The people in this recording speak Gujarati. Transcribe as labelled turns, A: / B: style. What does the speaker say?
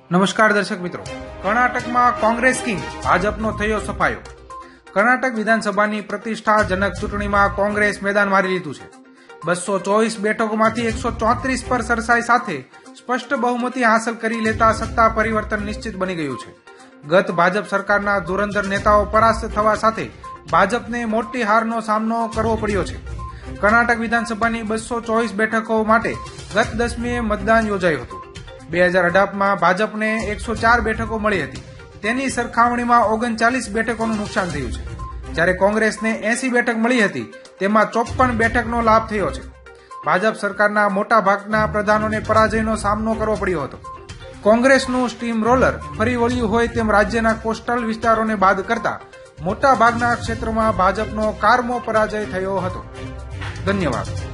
A: નમસ્કાર દર્શક મિત્રો, કર્ણાટકમાં કોંગ્રેસ કિંગ ભાજપનો થયો સફાયો. કર્ણાટક વિધાનસભાની પ્રતિષ્ઠાજનક ચૂંટણીમાં કોંગ્રેસ મેદાન મારી લીધું છે. 224 બેઠકોમાંથી 134 પર સરસાઈ સાથે સ્પષ્ટ બહુમતી હાંસલ કરી લેતા સત્તા પરિવર્તન નિશ્ચિત બની ગયું છે. ગત ભાજપ સરકારના ધુરંધર નેતાઓ પરાસ્ત થવા સાથે ભાજપને મોટી હારનો સામનો કરવો પડ્યો છે. કર્ણાટક વિધાનસભાની 224 બેઠકો માટે ગત 10મીએ મતદાન યોજાયું હતું. 2018માં ભાજપને 104 બેઠકો મળી હતી. તેની સરખામણીમાં 39 બેઠકોનું નુકસાન થયું છે. જ્યારે કોંગ્રેસને 80 બેઠક મળી હતી, તેમાં 54 બેઠકનો લાભ થયો છે. ભાજપ સરકારના મોટા ભાગના પ્રધાનોને પરાજયનો સામનો કરવો પડ્યો હતો. કોંગ્રેસનું સ્ટીમ રોલર ફરી વળ્યું હોય તેમ રાજ્યના કોસ્ટલ વિસ્તારોને બાદ કરતા મોટા ભાગના ક્ષેત્રોમાં ભાજપનો કારમો પરાજય થયો હતો. ધન્યવાદ.